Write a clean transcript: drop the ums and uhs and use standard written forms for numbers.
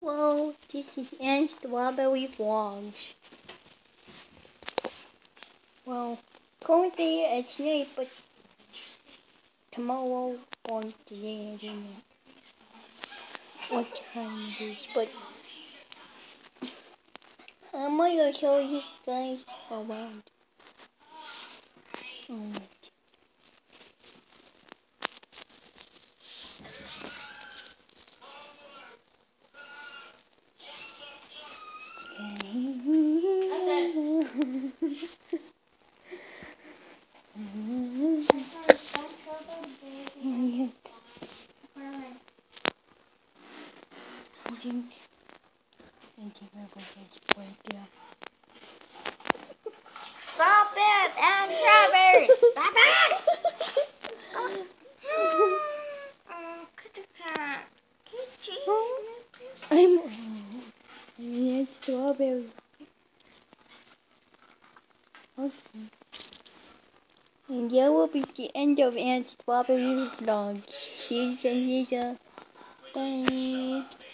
Well, this is Aunt Strawberry Vlogs. Well, currently it's late, but tomorrow or today, I don't know what time it is, but I'm gonna show you guys around. Stop it, Aunt Strawberry! Stop it! I'm Aunt Strawberry. Okay. And that will be the end of Aunt Strawberry Vlogs. See you later. Bye.